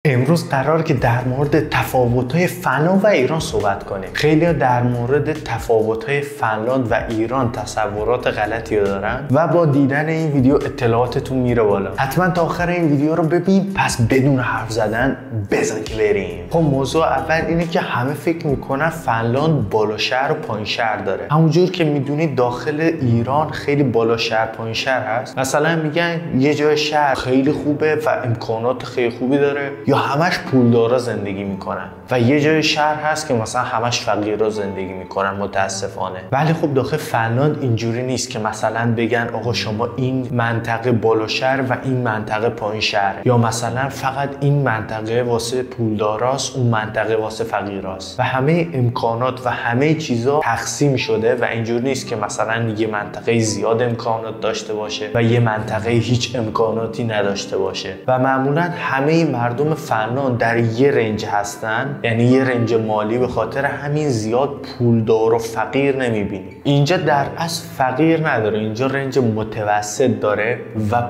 امروز قراره که در مورد تفاوت‌های فنلاند و ایران صحبت کنیم. خیلی‌ها در مورد تفاوت‌های فنلاند و ایران تصورات غلطی دارن و با دیدن این ویدیو اطلاعاتتون میره بالا. حتما تا آخر این ویدیو رو ببین، پس بدون حرف زدن بزن که بریم. خب موضوع اول اینه که همه فکر میکنن فنلاند بالا شهر و پایین شهر داره. همونجور که میدونید داخل ایران خیلی بالا شهر پایین شهر هست. مثلا میگن یه جای شهر خیلی خوبه و امکانات خیلی خوبی داره، یا همش پولدارا زندگی میکنن، و یه جای شهر هست که مثلا همش فقیرا زندگی میکنن متاسفانه. ولی خب داخل فنلاند اینجوری نیست که مثلا بگن آقا شما این منطقه بالا شهر و این منطقه پایین شهر، یا مثلا فقط این منطقه واسه پولداراست اون منطقه واسه فقیراست، و همه امکانات و همه چیزا تقسیم شده و اینجوری نیست که مثلا یه منطقه زیاد امکانات داشته باشه و یه منطقه هیچ امکاناتی نداشته باشه. و معمولا همه مردم فنلاند در یه رنج هستن، یعنی یه رنج مالی، به خاطر همین زیاد پولدار و فقیر نمیبینی. اینجا در اصل فقیر نداره، اینجا رنج متوسط داره و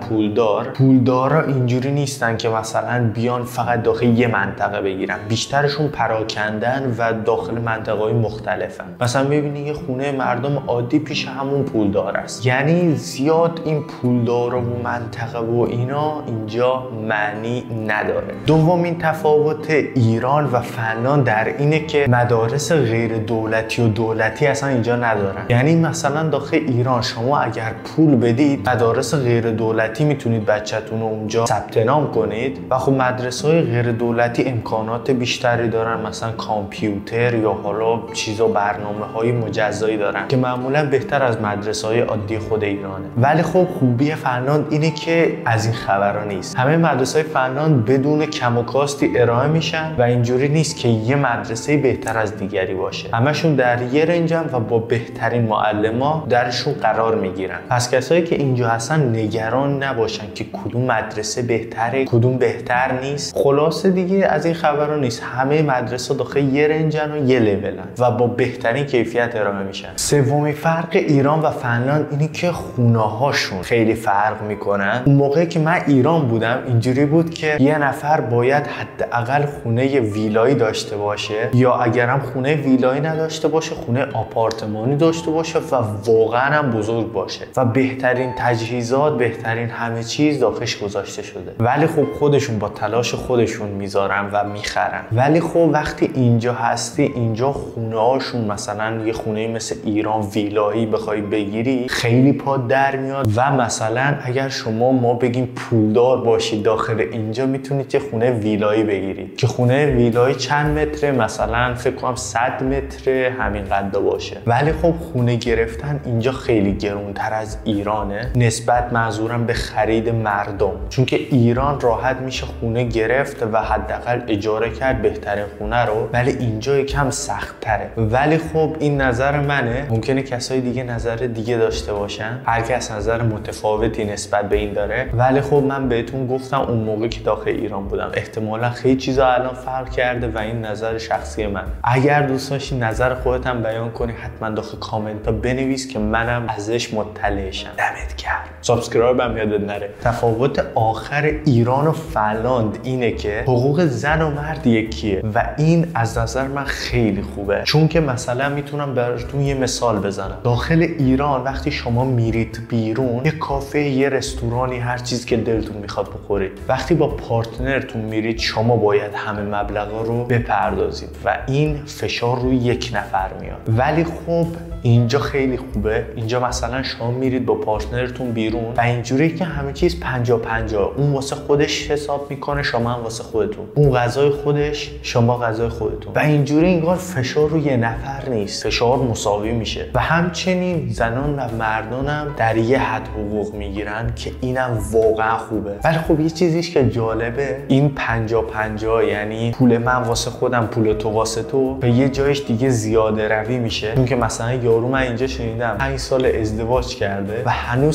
پولدارا اینجوری نیستن که مثلا بیان فقط داخل یه منطقه بگیرن، بیشترشون پراکندن و داخل منطقه‌های مختلفن. مثلا ببینید یه خونه مردم عادی پیش همون پولدار است، یعنی زیاد این پولدار و منطقه و اینا اینجا معنی نداره. دومین تفاوت ایران و فنلاند در اینه که مدارس غیر دولتی و دولتی اصلا اینجا ندارن. یعنی مثلا داخل ایران شما اگر پول بدید مدارس غیر دولتی میتونید بچه‌تون رو اونجا ثبت نام کنید، و خب مدرسه‌های غیر دولتی امکانات بیشتری دارن، مثلا کامپیوتر یا حالا چیزا برنامه‌های مجزایی دارن که معمولا بهتر از مدرسه‌های عادی خود ایرانه. ولی خب خوبی فنلاند اینه که از این خبرا نیست. همه مدرسه‌های فنلاند بدون کم و کاستی ارائه میشن و اینجوری نیست که یه مدرسه بهتر از دیگری باشه. همشون در یه رنجن و با بهترین معلما درشون قرار میگیرن. پس کسایی که اینجا هستن نگران نباشن که کدوم مدرسه بهتره کدوم بهتر نیست. خلاصه دیگه از این خبرا نیست. همه مدرسه داخل یه رنجن و یه لولن و با بهترین کیفیت ارائه میشن. سومین فرق ایران و فنلاند اینه که خونه‌هاشون خیلی فرق میکنن. اون موقعی که من ایران بودم اینجوری بود که یه نفر باید حداقل خونه ویلایی داشته باشه، یا اگرم خونه ویلایی نداشته باشه خونه آپارتمانی داشته باشه و واقعا هم بزرگ باشه و بهترین تجهیزات بهترین همه چیز داخلش گذاشته شده. ولی خب خودشون با تلاش خودشون میذارن و میخرن. ولی خب وقتی اینجا هستی اینجا خونه هاشون مثلا یه خونه مثل ایران ویلایی بخوای بگیری خیلی پا در میاد، و مثلا اگر ما بگیم پولدار باشی داخل اینجا میتونید یه خونه ویلایی بگیرید که خونه ویلایی چند متره، مثلا فکر کنم 100 متر همین قد باشه. ولی خب خونه گرفتن اینجا خیلی گرونتر از ایرانه نسبت منظورم به خرید مردم، چون که ایران راحت میشه خونه گرفت و حداقل اجاره کرد بهترین خونه رو، ولی اینجا یکم سخت تره. ولی خب این نظر منه، ممکنه کسای دیگه نظر دیگه داشته باشن، هر کس نظر متفاوتی نسبت به این داره. ولی خب من بهتون گفتم اون موقع که داخل ایران بودم احتمالا خیلی چیزا الان فرق کرده و این نظر شخصی من. اگر دوست داشتی نظر خودت هم بیان کنی حتما داخل کامنت ها بنویس که منم ازش مطلع شم. دمت گرم. سابسکرایب هم یادت نره. تفاوت آخر ایران و فنلاند اینه که حقوق زن و مرد یکیه و این از نظر من خیلی خوبه، چون که مثلا میتونم براتون یه مثال بزنم. داخل ایران وقتی شما میرید بیرون یه کافه یه رستورانی هر چیز که دلتون میخواد بخورید، وقتی با پارتنرتون میرید شما باید همه مبلغا رو بپردازید و این فشار روی یک نفر میاد. ولی خب اینجا خیلی خوبه. اینجا مثلا شما میرید با پارتنرتون بیرون و اینجوری که همه چیز 50-50، اون واسه خودش حساب میکنه شما هم واسه خودتون، اون غذای خودش شما غذای خودتون، و اینجوری انگار فشار روی یه نفر نیست، فشار مساوی میشه. و همچنین زنان و مردان هم در یه حد حقوق میگیرن که اینم واقعا خوبه. ولی خب یه چیزیش که جالبه این 50-50، یعنی پول من واسه خودم پول تو واسه تو، به یه جایش دیگه زیاده روی میشه. چون که مثلا یارو من اینجا شنیدم 5 سال ازدواج کرده و هنوز که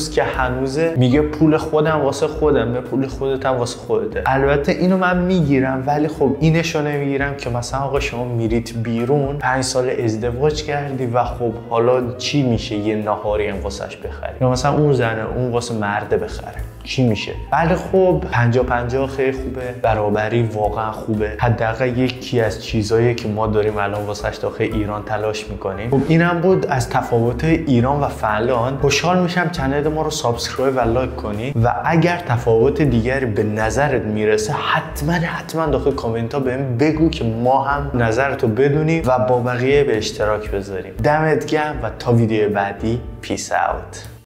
هنوزه میگه پول خودم واسه خودم، به پول خودت هم واسه خودته. البته اینو من میگیرم، ولی خب اینشو نمیگیرم که مثلا آقا شما میرید بیرون 5 سال ازدواج کردی و خب حالا چی میشه یه ناهاری هم واسش بخری، یا مثلا اون زنه اون واسه مرده بخره، چی میشه؟ بله خب 50-50 خیلی خوبه، برابری واقعا خوبه، حداقل یکی از چیزایی که ما داریم الان واسش داخل ایران تلاش میکنیم. خب اینم بود از تفاوت ایران و فنلاند. خوشحال میشم چنل ما رو سابسکرایب و لایک کنی و اگر تفاوت دیگری به نظرت میرسه حتما داخل کامنت ها بهم بگو که ما هم نظرتو بدونیم و با بقیه به اشتراک بذاریم. دمت گرم و تا ویدیو بعدی پیس اوت.